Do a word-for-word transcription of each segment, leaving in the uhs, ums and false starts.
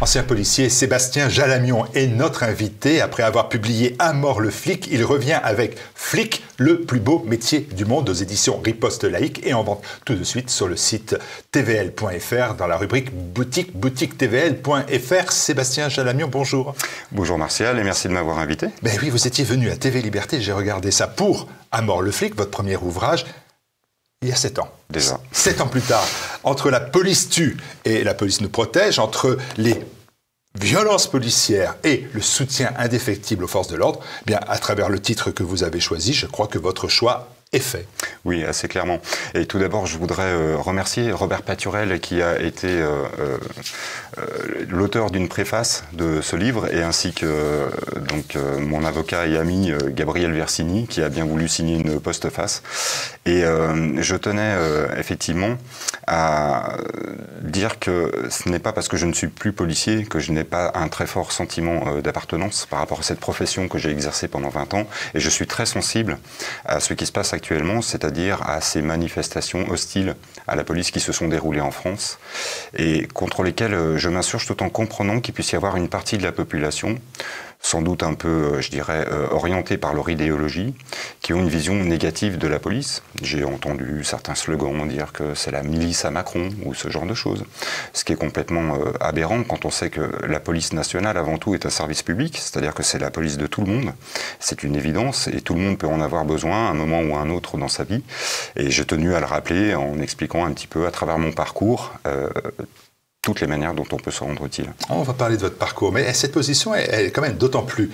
Ancien policier, Sébastien Jalamion est notre invité. Après avoir publié À mort le flic, il revient avec Flic, le plus beau métier du monde aux éditions Riposte Laïque et en vente tout de suite sur le site T V L point F R dans la rubrique boutique, boutique T V L point F R. Sébastien Jalamion, bonjour. Bonjour Martial et merci de m'avoir invité. Ben oui, vous étiez venu à T V Liberté, j'ai regardé ça pour À mort le flic, votre premier ouvrage. Il y a sept ans. Déjà. Sept ans plus tard, entre la police tue et la police nous protège, entre les violences policières et le soutien indéfectible aux forces de l'ordre, eh bien, à travers le titre que vous avez choisi, je crois que votre choix est fait. Oui, assez clairement. Et tout d'abord, je voudrais euh, remercier Robert Paturel qui a été euh, euh, l'auteur d'une préface de ce livre et ainsi que euh, donc, euh, mon avocat et ami euh, Gabriel Versini qui a bien voulu signer une postface. Et euh, je tenais euh, effectivement à dire que ce n'est pas parce que je ne suis plus policier que je n'ai pas un très fort sentiment euh, d'appartenance par rapport à cette profession que j'ai exercée pendant vingt ans. Et je suis très sensible à ce qui se passe actuellement, c'est-à-dire à ces manifestations hostiles à la police qui se sont déroulées en France et contre lesquelles je m'insurge tout en comprenant qu'il puisse y avoir une partie de la population, sans doute un peu, je dirais, orientée par leur idéologie, qui ont une vision négative de la police. J'ai entendu certains slogans dire que c'est la milice à Macron ou ce genre de choses, ce qui est complètement aberrant quand on sait que la police nationale, avant tout, est un service public, c'est-à-dire que c'est la police de tout le monde, c'est une évidence, et tout le monde peut en avoir besoin à un moment ou à un autre dans sa vie. Et j'ai tenu à le rappeler en expliquant un petit peu à travers mon parcours euh, toutes les manières dont on peut se rendre utile. On va parler de votre parcours, mais cette position elle, elle est quand même d'autant plus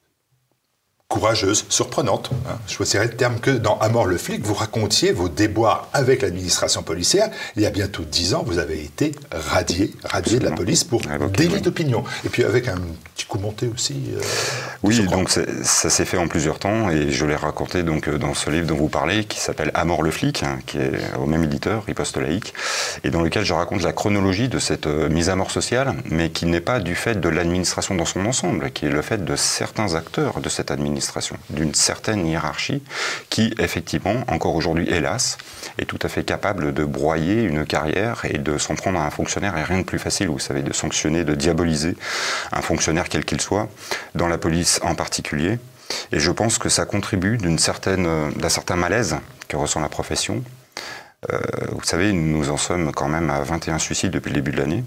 courageuse, surprenante, hein. Je choisirais le terme que dans À mort le flic, vous racontiez vos déboires avec l'administration policière. Il y a bientôt dix ans, vous avez été radié, radié de la police pour Évoqué, délit oui. d'opinion. Et puis avec un petit coup monté aussi. Euh, oui, donc ça s'est fait en plusieurs temps et je l'ai raconté donc dans ce livre dont vous parlez, qui s'appelle À mort le flic, hein, qui est au même éditeur, Riposte Laïque, et dans lequel je raconte la chronologie de cette euh, mise à mort sociale, mais qui n'est pas du fait de l'administration dans son ensemble, qui est le fait de certains acteurs de cette administration, d'une certaine hiérarchie qui, effectivement, encore aujourd'hui, hélas, est tout à fait capable de broyer une carrière et de s'en prendre à un fonctionnaire. Et rien de plus facile, vous savez, de sanctionner, de diaboliser un fonctionnaire quel qu'il soit, dans la police en particulier. Et je pense que ça contribue d'une certaine, d'un certain malaise que ressent la profession. Euh, vous savez, nous en sommes quand même à vingt et un suicides depuis le début de l'année.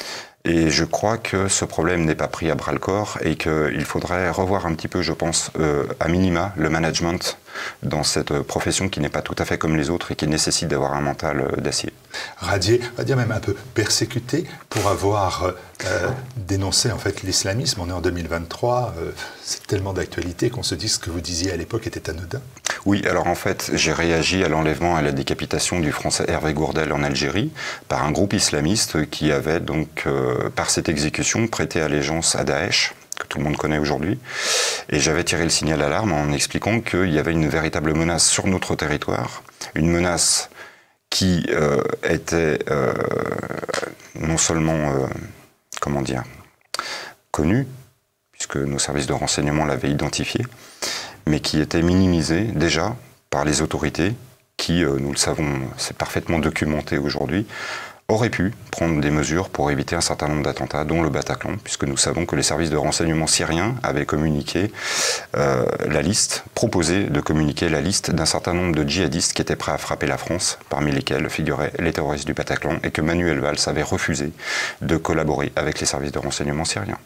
Et je crois que ce problème n'est pas pris à bras-le-corps et qu'il faudrait revoir un petit peu, je pense, euh, à minima, le management dans cette profession qui n'est pas tout à fait comme les autres et qui nécessite d'avoir un mental euh, d'acier. Radié, on va dire même un peu persécuté pour avoir euh, dénoncé en fait l'islamisme. On est en deux mille vingt-trois, euh, c'est tellement d'actualité qu'on se dit que ce que vous disiez à l'époque était anodin. Oui, alors en fait, j'ai réagi à l'enlèvement et à la décapitation du Français Hervé Gourdel en Algérie par un groupe islamiste qui avait donc, euh, par cette exécution, prêté allégeance à Daesh, que tout le monde connaît aujourd'hui. Et j'avais tiré le signal d'alarme en expliquant qu'il y avait une véritable menace sur notre territoire, une menace qui euh, était euh, non seulement, euh, comment dire, connue, puisque nos services de renseignement l'avaient identifiée, mais qui était minimisée déjà par les autorités qui, euh, nous le savons, c'est parfaitement documenté aujourd'hui, auraient pu prendre des mesures pour éviter un certain nombre d'attentats, dont le Bataclan, puisque nous savons que les services de renseignement syriens avaient communiqué euh, la liste, proposé de communiquer la liste d'un certain nombre de djihadistes qui étaient prêts à frapper la France, parmi lesquels figuraient les terroristes du Bataclan, et que Manuel Valls avait refusé de collaborer avec les services de renseignement syriens.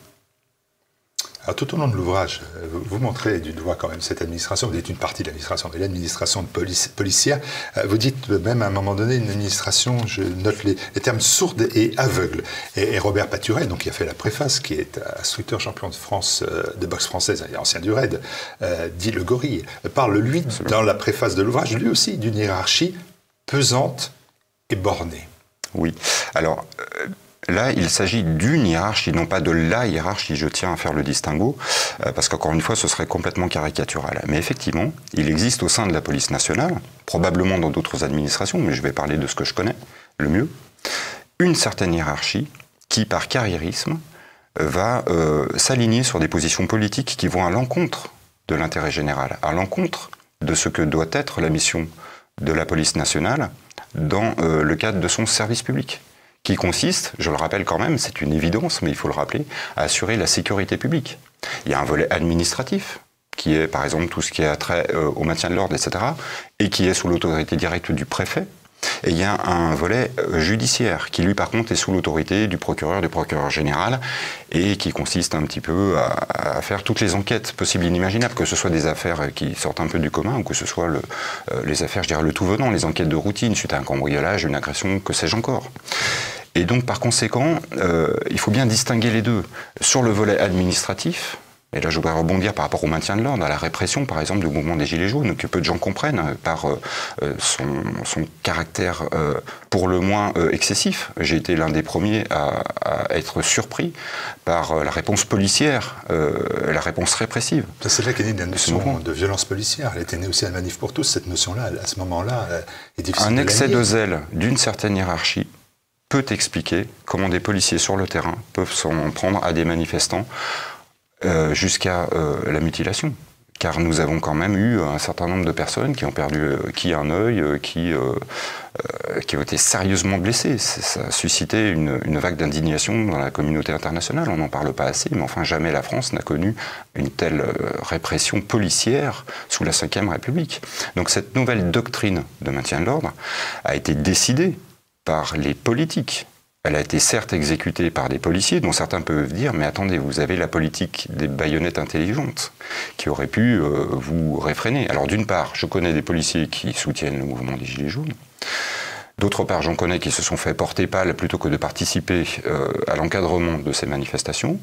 Alors, tout au long de l'ouvrage, vous montrez du doigt quand même cette administration, vous dites une partie de l'administration, mais l'administration de police, policière, vous dites même à un moment donné une administration, je note les, les termes sourde et aveugle. Et, et Robert Paturel, donc, qui a fait la préface, qui est instructeur champion de France de boxe française, ancien du raid, euh, dit le gorille, parle lui, dans la préface de l'ouvrage, lui aussi, d'une hiérarchie pesante et bornée. Oui, alors... Euh... Là, il s'agit d'une hiérarchie, non pas de la hiérarchie, je tiens à faire le distinguo, euh, parce qu'encore une fois, ce serait complètement caricatural. Mais effectivement, il existe au sein de la police nationale, probablement dans d'autres administrations, mais je vais parler de ce que je connais le mieux, une certaine hiérarchie qui, par carriérisme, va euh, s'aligner sur des positions politiques qui vont à l'encontre de l'intérêt général, à l'encontre de ce que doit être la mission de la police nationale dans euh, le cadre de son service public, qui consiste, je le rappelle quand même, c'est une évidence, mais il faut le rappeler, à assurer la sécurité publique. Il y a un volet administratif, qui est par exemple tout ce qui a trait euh, au maintien de l'ordre, et cetera, et qui est sous l'autorité directe du préfet. Et il y a un volet euh, judiciaire, qui lui par contre est sous l'autorité du procureur, du procureur général, et qui consiste un petit peu à, à faire toutes les enquêtes possibles et inimaginables, que ce soit des affaires qui sortent un peu du commun, ou que ce soit le, euh, les affaires, je dirais, le tout venant, les enquêtes de routine, suite à un cambriolage, une agression, que sais-je encore. Et donc par conséquent, euh, il faut bien distinguer les deux. Sur le volet administratif, et là je voudrais rebondir par rapport au maintien de l'ordre, à la répression par exemple du mouvement des Gilets jaunes, que peu de gens comprennent par euh, son, son caractère euh, pour le moins euh, excessif. J'ai été l'un des premiers à, à être surpris par euh, la réponse policière, euh, la réponse répressive. C'est là qu'est née la notion de violence policière. Elle était née aussi à la Manif pour tous, cette notion-là, à ce moment-là, est difficile. Un excès de zèle d'une certaine hiérarchie peut expliquer comment des policiers sur le terrain peuvent s'en prendre à des manifestants euh, jusqu'à euh, la mutilation. Car nous avons quand même eu un certain nombre de personnes qui ont perdu euh, qui un œil, euh, qui, euh, euh, qui ont été sérieusement blessées. Ça a suscité une, une vague d'indignation dans la communauté internationale. On n'en parle pas assez, mais enfin jamais la France n'a connu une telle euh, répression policière sous la cinquième République. Donc cette nouvelle doctrine de maintien de l'ordre a été décidée par les politiques. Elle a été certes exécutée par des policiers, dont certains peuvent dire « mais attendez, vous avez la politique des baïonnettes intelligentes qui aurait pu euh, vous réfréner ». Alors d'une part, je connais des policiers qui soutiennent le mouvement des Gilets jaunes. D'autre part, j'en connais qui se sont fait porter pâle plutôt que de participer euh, à l'encadrement de ces manifestations.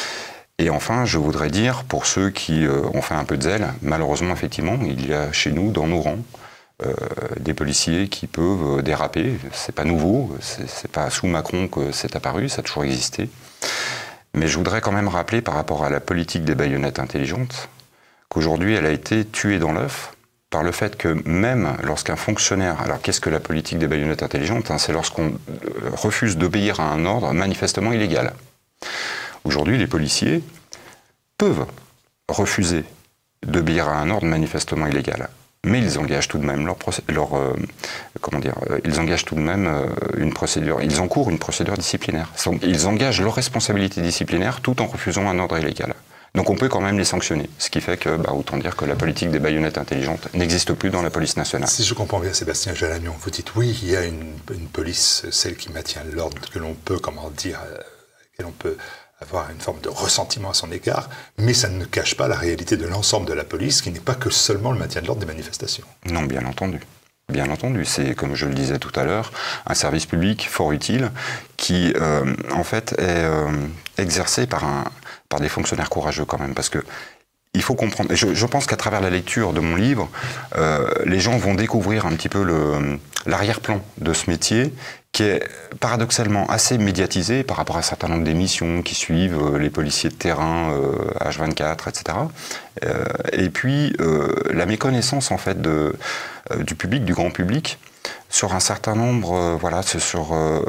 Et enfin, je voudrais dire, pour ceux qui euh, ont fait un peu de zèle, malheureusement, effectivement, il y a chez nous, dans nos rangs, Euh, des policiers qui peuvent déraper. C'est pas nouveau, c'est pas sous Macron que c'est apparu, ça a toujours existé. Mais je voudrais quand même rappeler par rapport à la politique des baïonnettes intelligentes qu'aujourd'hui elle a été tuée dans l'œuf par le fait que même lorsqu'un fonctionnaire... Alors qu'est-ce que la politique des baïonnettes intelligentes, hein? C'est lorsqu'on refuse d'obéir à un ordre manifestement illégal. Aujourd'hui, les policiers peuvent refuser d'obéir à un ordre manifestement illégal. Mais ils engagent tout de même leur, leur euh, comment dire, euh, ils engagent tout de même euh, une procédure, ils encourent une procédure disciplinaire. Ils engagent leur responsabilité disciplinaire tout en refusant un ordre illégal. Donc on peut quand même les sanctionner, ce qui fait que, bah, autant dire que la politique des baïonnettes intelligentes n'existe plus dans la police nationale. Si je comprends bien, Sébastien Jalagnon, vous dites oui, il y a une, une police, celle qui maintient l'ordre, que l'on peut, comment dire, euh, que l'on peut avoir une forme de ressentiment à son égard, mais ça ne cache pas la réalité de l'ensemble de la police, qui n'est pas que seulement le maintien de l'ordre des manifestations. Non, bien entendu. Bien entendu, c'est, comme je le disais tout à l'heure, un service public fort utile qui, euh, en fait, est euh, exercé par, un, par des fonctionnaires courageux quand même, parce que il faut comprendre, je, je pense qu'à travers la lecture de mon livre, euh, les gens vont découvrir un petit peu le, l'arrière-plan de ce métier, qui est paradoxalement assez médiatisé par rapport à un certain nombre d'émissions qui suivent euh, les policiers de terrain, euh, H vingt-quatre, et cetera. Euh, et puis, euh, la méconnaissance, en fait, de, euh, du public, du grand public, sur un certain nombre, euh, voilà, sur... Euh,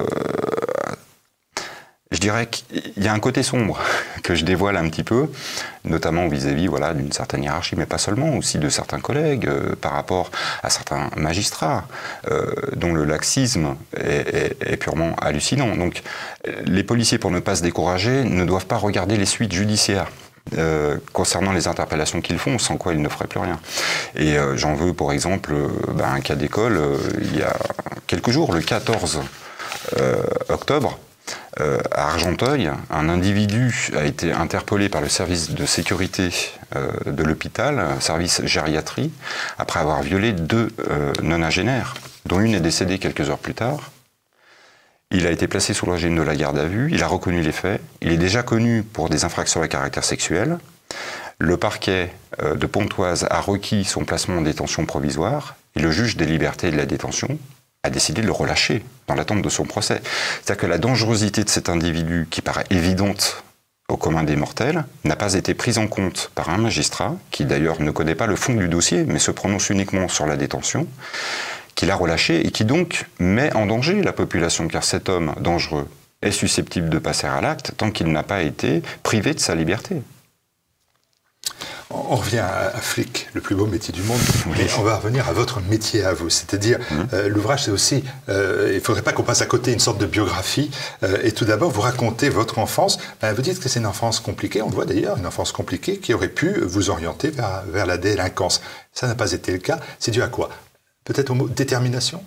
je dirais qu'il y a un côté sombre que je dévoile un petit peu, notamment vis-à-vis voilà, d'une certaine hiérarchie, mais pas seulement, aussi de certains collègues, euh, par rapport à certains magistrats, euh, dont le laxisme est, est, est purement hallucinant. Donc les policiers, pour ne pas se décourager, ne doivent pas regarder les suites judiciaires. Euh, concernant les interpellations qu'ils font, sans quoi ils ne feraient plus rien. Et euh, j'en veux pour exemple euh, ben, un cas d'école, euh, il y a quelques jours, le quatorze octobre, Euh, à Argenteuil, un individu a été interpellé par le service de sécurité euh, de l'hôpital, service gériatrie, après avoir violé deux euh, nonagénaires, dont une est décédée quelques heures plus tard. Il a été placé sous le régime de la garde à vue, il a reconnu les faits, il est déjà connu pour des infractions à caractère sexuel. Le parquet euh, de Pontoise a requis son placement en détention provisoire et le juge des libertés et de la détention a décidé de le relâcher dans l'attente de son procès. C'est-à-dire que la dangerosité de cet individu, qui paraît évidente au commun des mortels, n'a pas été prise en compte par un magistrat, qui d'ailleurs ne connaît pas le fond du dossier, mais se prononce uniquement sur la détention, qui l'a relâché et qui donc met en danger la population, car cet homme dangereux est susceptible de passer à l'acte tant qu'il n'a pas été privé de sa liberté. On revient à, à flic, le plus beau métier du monde, oui. mais on va revenir à votre métier à vous. C'est-à-dire, mmh. euh, l'ouvrage, c'est aussi, euh, il ne faudrait pas qu'on passe à côté une sorte de biographie. Euh, et tout d'abord, vous racontez votre enfance. Ben, vous dites que c'est une enfance compliquée, on le voit d'ailleurs, une enfance compliquée qui aurait pu vous orienter vers, vers la délinquance. Ça n'a pas été le cas. C'est dû à quoi? Peut-être au mot détermination?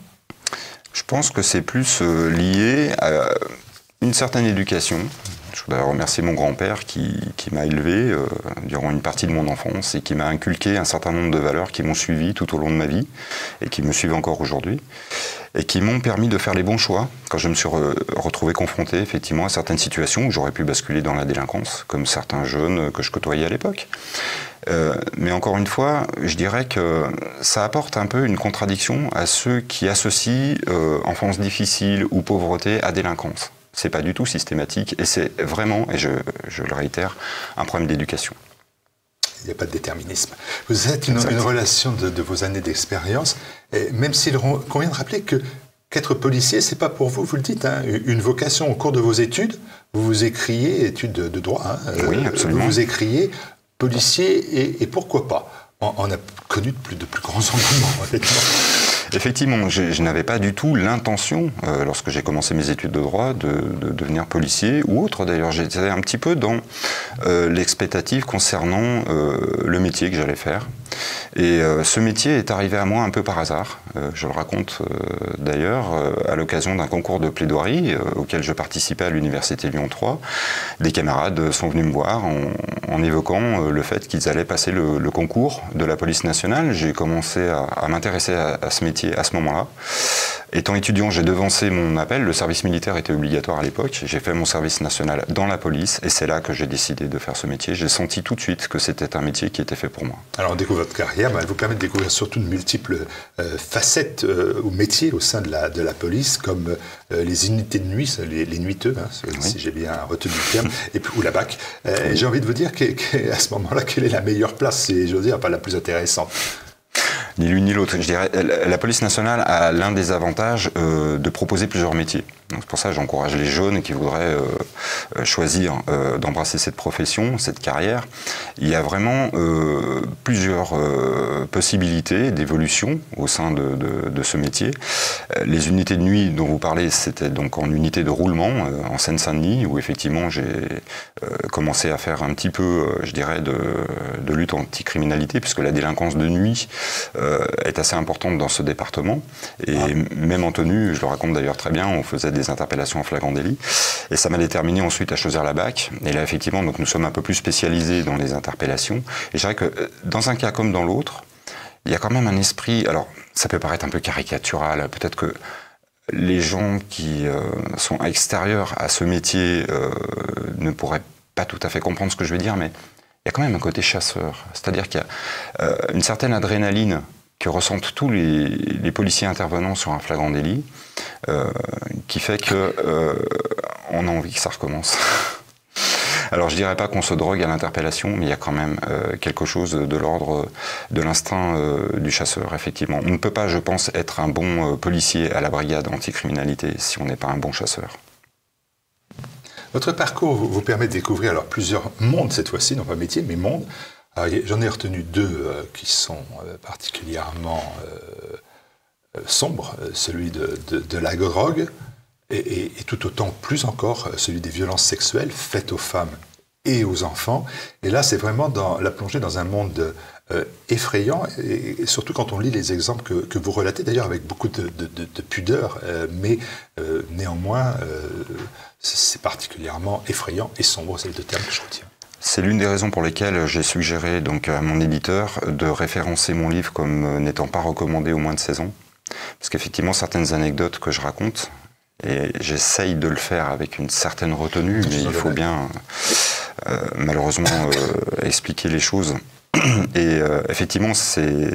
Je pense que c'est plus euh, lié à une certaine éducation. Je voudrais remercier mon grand-père qui, qui m'a élevé euh, durant une partie de mon enfance et qui m'a inculqué un certain nombre de valeurs qui m'ont suivi tout au long de ma vie et qui me suivent encore aujourd'hui et qui m'ont permis de faire les bons choix quand je me suis re retrouvé confronté effectivement à certaines situations où j'aurais pu basculer dans la délinquance, comme certains jeunes que je côtoyais à l'époque. Euh, mais encore une fois, je dirais que ça apporte un peu une contradiction à ceux qui associent euh, enfance difficile ou pauvreté à délinquance. C'est pas du tout systématique et c'est vraiment, et je, je le réitère, un problème d'éducation. Il n'y a pas de déterminisme. Vous êtes une, une relation de, de vos années d'expérience, même s'il convient de rappeler que qu'être policier, c'est pas pour vous, vous le dites, hein, une vocation au cours de vos études. Vous vous écriez, études de, de droit, hein, oui, absolument. Vous vous écriez policier et, et pourquoi pas. On, on a connu de plus, de plus grands engouements, honnêtement. Effectivement, je, je n'avais pas du tout l'intention, euh, lorsque j'ai commencé mes études de droit, de, de devenir policier ou autre. D'ailleurs, j'étais un petit peu dans euh, l'expectative concernant euh, le métier que j'allais faire. Et euh, ce métier est arrivé à moi un peu par hasard. Euh, je le raconte euh, d'ailleurs euh, à l'occasion d'un concours de plaidoirie euh, auquel je participais à l'université Lyon trois. Des camarades sont venus me voir en, en évoquant euh, le fait qu'ils allaient passer le, le concours de la police nationale. J'ai commencé à, à m'intéresser à, à ce métier à ce moment-là. Étant étudiant, j'ai devancé mon appel. Le service militaire était obligatoire à l'époque. J'ai fait mon service national dans la police et c'est là que j'ai décidé de faire ce métier. J'ai senti tout de suite que c'était un métier qui était fait pour moi. Alors on découvre votre carrière, elle vous permet de découvrir surtout de multiples euh, facettes euh, ou métiers au sein de la, de la police, comme euh, les unités de nuit, les, les nuiteux, hein, oui. si j'ai bien retenu le terme, et puis, ou la B A C. Euh, oui. J'ai envie de vous dire qu'à ce moment-là, quelle est la meilleure place, et je veux dire, pas la plus intéressante? Ni l'une ni l'autre. Je dirais, la police nationale a l'un des avantages euh, de proposer plusieurs métiers. C'est pour ça que j'encourage les jeunes qui voudraient euh, choisir euh, d'embrasser cette profession, cette carrière. Il y a vraiment euh, plusieurs euh, possibilités d'évolution au sein de, de, de ce métier. Les unités de nuit dont vous parlez, c'était donc en unité de roulement euh, en Seine-Saint-Denis, où effectivement j'ai euh, commencé à faire un petit peu, euh, je dirais, de, de lutte anticriminalité, puisque la délinquance de nuit euh, est assez importante dans ce département. Et ah. même en tenue, je le raconte d'ailleurs très bien, on faisait des interpellations en flagrant délit. Et ça m'a déterminé ensuite à choisir la B A C. Et là, effectivement, donc, nous sommes un peu plus spécialisés dans les interpellations. Et je dirais que dans un cas comme dans l'autre, il y a quand même un esprit... Alors, ça peut paraître un peu caricatural. Peut-être que les gens qui euh, sont extérieurs à ce métier euh, ne pourraient pas tout à fait comprendre ce que je veux dire, mais il y a quand même un côté chasseur. C'est-à-dire qu'il y a euh, une certaine adrénaline que ressentent tous les, les policiers intervenants sur un flagrant délit, euh, qui fait que euh, on a envie que ça recommence. Alors je dirais pas qu'on se drogue à l'interpellation, mais il y a quand même euh, quelque chose de l'ordre de l'instinct euh, du chasseur, effectivement. On ne peut pas, je pense, être un bon euh, policier à la brigade anticriminalité si on n'est pas un bon chasseur. Votre parcours vous permet de découvrir alors plusieurs mondes cette fois-ci, non pas métiers, mais mondes. J'en ai retenu deux euh, qui sont euh, particulièrement euh, euh, sombres, celui de, de, de la drogue et, et, et tout autant, plus encore, celui des violences sexuelles faites aux femmes et aux enfants. Et là, c'est vraiment dans, la plongée dans un monde euh, effrayant, et, et surtout quand on lit les exemples que, que vous relatez, d'ailleurs avec beaucoup de, de, de, de pudeur, euh, mais euh, néanmoins, euh, c'est particulièrement effrayant et sombre, c'est les deux termes que je retiens. C'est l'une des raisons pour lesquelles j'ai suggéré donc à mon éditeur de référencer mon livre comme n'étant pas recommandé aux moins de seize ans. Parce qu'effectivement, certaines anecdotes que je raconte, et j'essaye de le faire avec une certaine retenue, mais il faut bien euh, malheureusement euh, expliquer les choses. Et euh, effectivement, c'est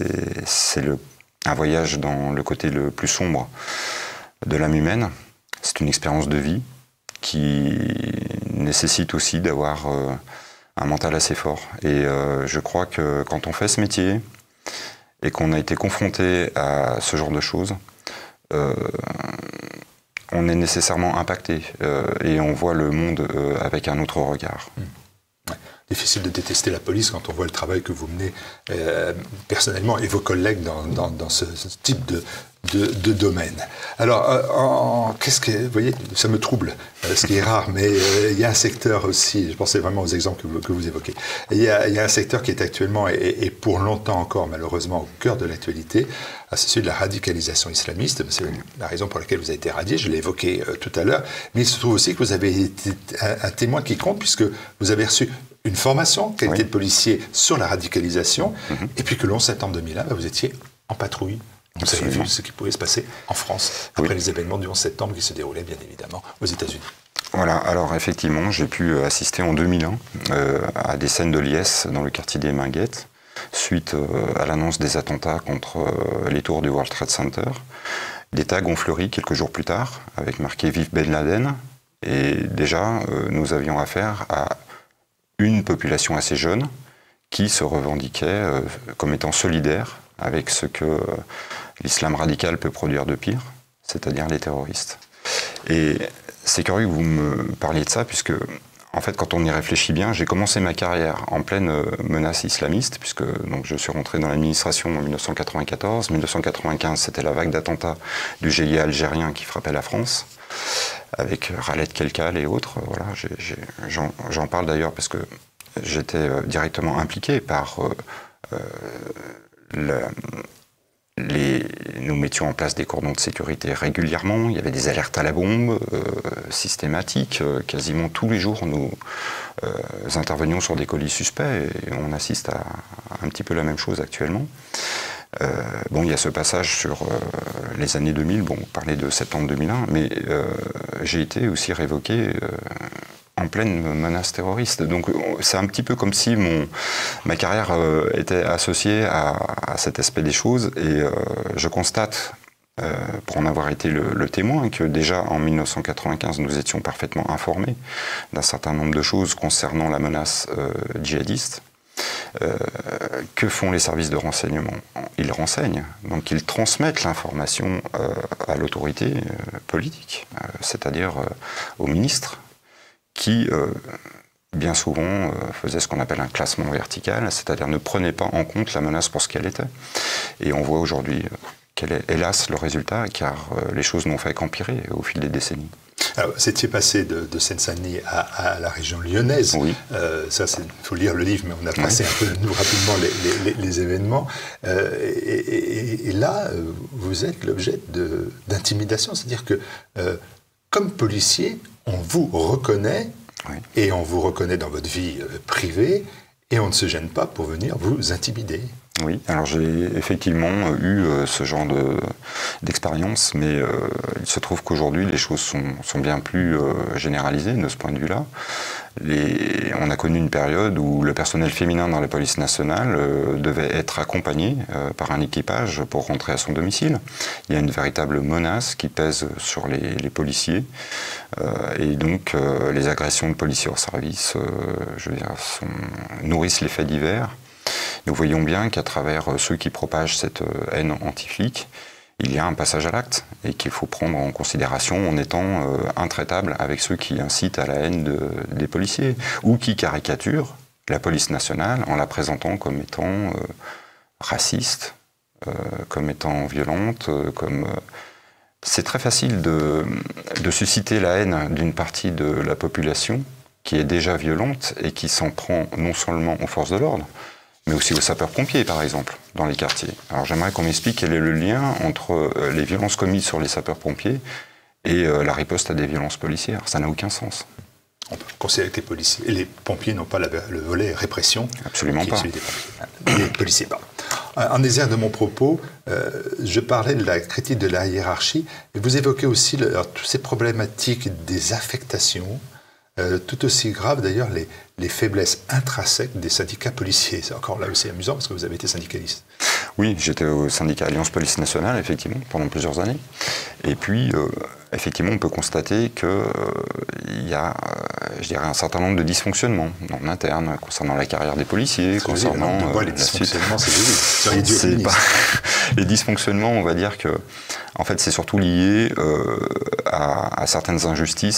un voyage dans le côté le plus sombre de l'âme humaine. C'est une expérience de vie qui nécessite aussi d'avoir... Euh, un mental assez fort. Et euh, je crois que quand on fait ce métier et qu'on a été confronté à ce genre de choses, euh, on est nécessairement impacté euh, et on voit le monde euh, avec un autre regard. Mmh. Ouais. difficile de détester la police quand on voit le travail que vous menez euh, personnellement et vos collègues dans, dans, dans ce, ce type de, de, de domaine. Alors, euh, en, qu'est-ce que, vous voyez, ça me trouble, euh, ce qui est rare, mais euh, il y a un secteur aussi, je pensais vraiment aux exemples que vous, que vous évoquez, il y, a, il y a un secteur qui est actuellement, et, et pour longtemps encore malheureusement, au cœur de l'actualité, c'est celui de la radicalisation islamiste. C'est la raison pour laquelle vous avez été radié, je l'ai évoqué euh, tout à l'heure, mais il se trouve aussi que vous avez été un, un témoin qui compte, puisque vous avez reçu une formation, qualité oui. de policier, sur la radicalisation, mm-hmm. et puis que le onze septembre deux mille un, bah, vous étiez en patrouille. Vous Absolument. avez vu ce qui pouvait se passer en France, après oui. les événements du onze septembre qui se déroulaient bien évidemment aux États-Unis. Voilà, alors effectivement, j'ai pu assister en deux mille un euh, à des scènes de liesse dans le quartier des Minguettes, suite euh, à l'annonce des attentats contre euh, les tours du World Trade Center. Des tags ont fleuri quelques jours plus tard, avec marqué « Vive Ben Laden ». Et déjà, euh, nous avions affaire à une population assez jeune qui se revendiquait euh, comme étant solidaire avec ce que euh, l'islam radical peut produire de pire, c'est-à-dire les terroristes. Et c'est curieux que vous me parliez de ça, puisque, en fait, quand on y réfléchit bien, j'ai commencé ma carrière en pleine euh, menace islamiste, puisque donc, je suis rentré dans l'administration en mille neuf cent quatre-vingt-quatorze. mille neuf cent quatre-vingt-quinze, c'était la vague d'attentats du G I A algérien qui frappait la France, avec Khaled Kelkal et autres. Voilà, j'en parle d'ailleurs parce que j'étais euh, directement impliqué par... Euh, euh, le, les, nous mettions en place des cordons de sécurité régulièrement, il y avait des alertes à la bombe euh, systématiques, euh, quasiment tous les jours nous euh, intervenions sur des colis suspects et on assiste à, à un petit peu la même chose actuellement. Euh, bon, il y a ce passage sur euh, les années deux mille, bon, on parlait de septembre deux mille un, mais euh, j'ai été aussi révoqué euh, en pleine menace terroriste. Donc c'est un petit peu comme si mon, ma carrière euh, était associée à, à cet aspect des choses et euh, je constate, euh, pour en avoir été le, le témoin, que déjà en mille neuf cent quatre-vingt-quinze nous étions parfaitement informés d'un certain nombre de choses concernant la menace euh, djihadiste. Euh, que font les services de renseignement? Ils renseignent, donc ils transmettent l'information euh, à l'autorité euh, politique, euh, c'est-à-dire euh, au ministre, qui, euh, bien souvent, euh, faisait ce qu'on appelle un classement vertical, c'est-à-dire ne prenait pas en compte la menace pour ce qu'elle était. Et on voit aujourd'hui euh, quel est, hélas, le résultat, car euh, les choses n'ont fait qu'empirer au fil des décennies. Alors, vous étiez passé de, de Seine-Saint-Denis à, à la région lyonnaise. Oui. Euh, ça, il faut lire le livre, mais on a passé oui. un peu, nous, rapidement les, les, les événements. Euh, et, et, et là, vous êtes l'objet d'intimidation. C'est-à-dire que, euh, comme policier, on vous reconnaît, oui. et on vous reconnaît dans votre vie euh, privée, et on ne se gêne pas pour venir vous intimider. Oui, alors j'ai effectivement eu euh, ce genre d'expérience, mais euh, il se trouve qu'aujourd'hui les choses sont, sont bien plus euh, généralisées de ce point de vue-là. Les, on a connu une période où le personnel féminin dans la police nationale euh, devait être accompagné euh, par un équipage pour rentrer à son domicile. Il y a une véritable menace qui pèse sur les, les policiers euh, et donc euh, les agressions de policiers hors service euh, je veux dire, sont, nourrissent les faits divers. Nous voyons bien qu'à travers ceux qui propagent cette haine anti-flic, il y a un passage à l'acte et qu'il faut prendre en considération en étant euh, intraitable avec ceux qui incitent à la haine de, des policiers ou qui caricaturent la police nationale en la présentant comme étant euh, raciste, euh, comme étant violente, euh, comme... Euh, c'est très facile de, de susciter la haine d'une partie de la population qui est déjà violente et qui s'en prend non seulement aux forces de l'ordre, mais aussi aux sapeurs-pompiers, par exemple, dans les quartiers. Alors j'aimerais qu'on m'explique quel est le lien entre les violences commises sur les sapeurs-pompiers et la riposte à des violences policières. Ça n'a aucun sens. On peut considérer que les, policiers, les pompiers n'ont pas la, le volet répression. Absolument qui pas. Est celui des pompiers. Les policiers, pardon. En désert de mon propos, euh, je parlais de la critique de la hiérarchie, et vous évoquez aussi le, alors, toutes ces problématiques des affectations, Euh, tout aussi grave d'ailleurs les, les faiblesses intrinsèques des syndicats policiers. C'est encore là aussi amusant parce que vous avez été syndicaliste. Oui, j'étais au syndicat Alliance Police Nationale, effectivement, pendant plusieurs années. Et puis, euh, effectivement, on peut constater qu'il euh, y a, euh, je dirais, un certain nombre de dysfonctionnements en interne concernant la carrière des policiers, ça concernant dire, non, euh, les la dysfonctionnements, suite. C'est pas... Les dysfonctionnements, on va dire que, en fait, c'est surtout lié euh, à, à certaines injustices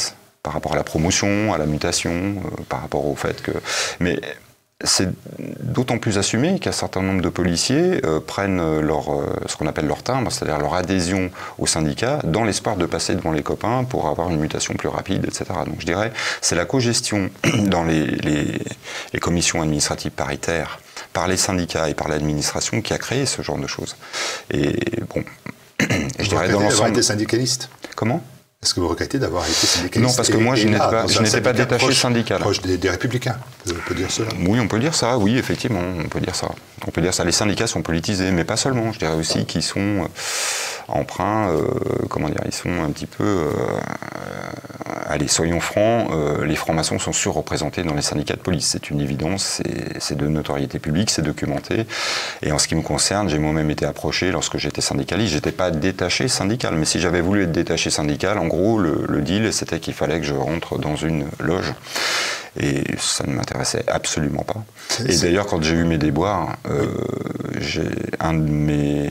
par rapport à la promotion, à la mutation, euh, par rapport au fait que... Mais c'est d'autant plus assumé qu'un certain nombre de policiers euh, prennent leur, euh, ce qu'on appelle leur timbre, c'est-à-dire leur adhésion au syndicat, dans l'espoir de passer devant les copains pour avoir une mutation plus rapide, et cetera. Donc je dirais, c'est la cogestion dans les, les, les commissions administratives paritaires par les syndicats et par l'administration qui a créé ce genre de choses. Et bon, je dirais dans l'ensemble... été syndicaliste. Comment ? Est-ce que vous regrettez d'avoir été syndicaliste? Non, parce que moi, je n'étais pas, je n'étais pas détaché proche, syndical. Proche des, des Républicains, on peut dire cela. Oui, on peut dire ça, oui, effectivement, on peut dire ça. On peut dire ça. Les syndicats sont politisés, mais pas seulement. Je dirais aussi qu'ils sont euh, emprunts, euh, comment dire, ils sont un petit peu... Euh, allez, soyons francs, euh, les francs-maçons sont surreprésentés dans les syndicats de police. C'est une évidence, c'est de notoriété publique, c'est documenté. Et en ce qui me concerne, j'ai moi-même été approché lorsque j'étais syndicaliste. J'étais pas détaché syndical, mais si j'avais voulu être détaché syndical, en gros, le, le deal, c'était qu'il fallait que je rentre dans une loge. Et ça ne m'intéressait absolument pas. Et d'ailleurs, quand j'ai eu mes déboires, euh, j'ai un de mes...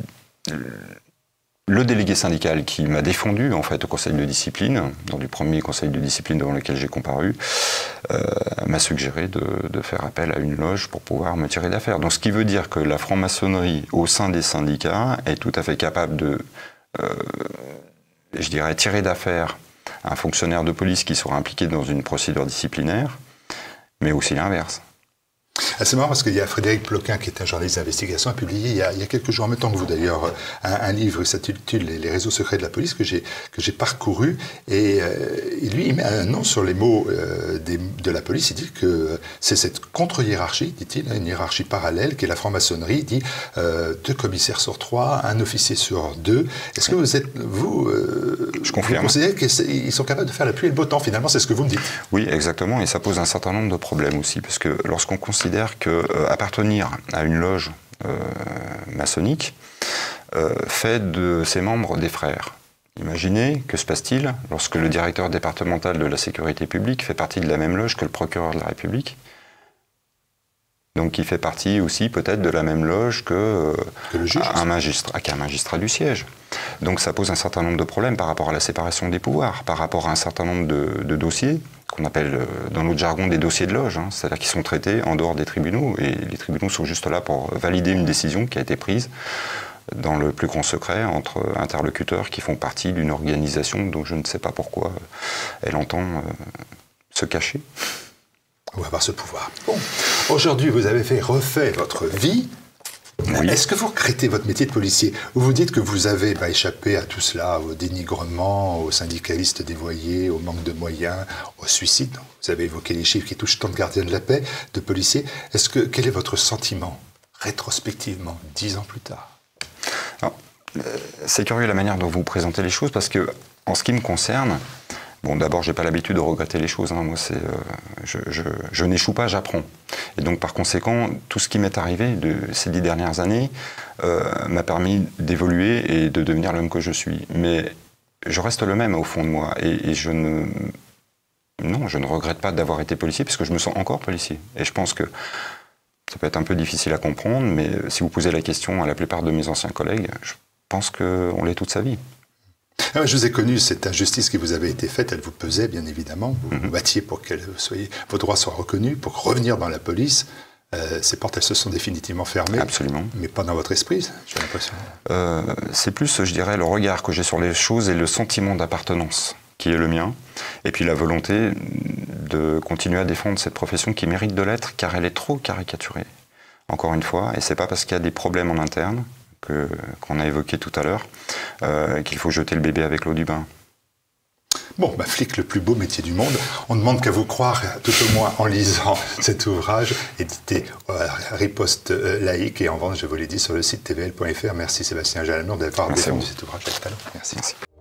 Le délégué syndical qui m'a défendu en fait au conseil de discipline, dans du premier conseil de discipline devant lequel j'ai comparu, euh, m'a suggéré de, de faire appel à une loge pour pouvoir me tirer d'affaire. Donc ce qui veut dire que la franc-maçonnerie au sein des syndicats est tout à fait capable de, euh, je dirais, tirer d'affaire un fonctionnaire de police qui sera impliqué dans une procédure disciplinaire, mais aussi l'inverse. Ah, c'est marrant parce qu'il y a Frédéric Ploquin, qui est un journaliste d'investigation, a publié il y a, il y a quelques jours, en même temps que vous d'ailleurs, un, un livre qui s'intitule les, les réseaux secrets de la police, que j'ai que j'ai parcouru. Et euh, lui, il met un nom sur les mots euh, des, de la police. Il dit que c'est cette contre-hiérarchie, dit-il, une hiérarchie parallèle, qui est la franc-maçonnerie. Il dit euh, deux commissaires sur trois, un officier sur deux. Est-ce que vous êtes, vous, euh, Je confirme. vous considérez qu'ils sont capables de faire la pluie et le beau temps, finalement, c'est ce que vous me dites? Oui, exactement, et ça pose un certain nombre de problèmes aussi, parce que lorsqu'on considère que euh, appartenir à une loge euh, maçonnique euh, fait de ses membres des frères. Imaginez, que se passe-t-il lorsque le directeur départemental de la sécurité publique fait partie de la même loge que le procureur de la République? Donc il fait partie aussi peut-être de la même loge que, euh, que le juge, un magistrat, qu'un magistrat du siège. Donc ça pose un certain nombre de problèmes par rapport à la séparation des pouvoirs, par rapport à un certain nombre de, de dossiers, qu'on appelle dans notre jargon des dossiers de loge, hein, c'est-à-dire qui sont traités en dehors des tribunaux, et les tribunaux sont juste là pour valider une décision qui a été prise dans le plus grand secret entre interlocuteurs qui font partie d'une organisation dont je ne sais pas pourquoi elle entend euh, se cacher. On va avoir ce pouvoir. Bon, aujourd'hui, vous avez fait refait votre vie. Oui. Est-ce que vous regrettez votre métier de policier? Vous vous dites que vous avez bah, échappé à tout cela, au dénigrement, aux syndicalistes dévoyés, au manque de moyens, au suicide. Vous avez évoqué les chiffres qui touchent tant de gardiens de la paix, de policiers. Est-ce que, quel est votre sentiment, rétrospectivement, dix ans plus tard? C'est curieux la manière dont vous présentez les choses, parce que, en ce qui me concerne, bon, d'abord, j'ai pas l'habitude de regretter les choses. Hein. Moi, c'est, euh, je, je, je n'échoue pas, j'apprends. Et donc, par conséquent, tout ce qui m'est arrivé de ces dix dernières années euh, m'a permis d'évoluer et de devenir l'homme que je suis. Mais je reste le même au fond de moi, et, et je ne, non, je ne regrette pas d'avoir été policier, parce que je me sens encore policier. Et je pense que ça peut être un peu difficile à comprendre, mais si vous posez la question à la plupart de mes anciens collègues, je pense qu'on l'est toute sa vie. Ah, je vous ai connu, cette injustice qui vous avait été faite, elle vous pesait bien évidemment, vous vous battiez pour que soyez, vos droits soient reconnus, pour revenir dans la police. Euh, ces portes, elles se sont définitivement fermées. Absolument. Mais pas dans votre esprit, j'ai l'impression. Euh, c'est plus, je dirais, le regard que j'ai sur les choses et le sentiment d'appartenance qui est le mien, et puis la volonté de continuer à défendre cette profession qui mérite de l'être, car elle est trop caricaturée. Encore une fois, et c'est pas parce qu'il y a des problèmes en interne, que, qu'on a évoqué tout à l'heure, euh, qu'il faut jeter le bébé avec l'eau du bain. Bon, bah, flic, le plus beau métier du monde. On ne demande qu'à vous croire, tout au moins en lisant cet ouvrage, édité à Riposte laïque et en vente, je vous l'ai dit, sur le site T V L point F R. Merci Sébastien Jalamion d'avoir défendu cet ouvrage avec talent. Merci. Merci.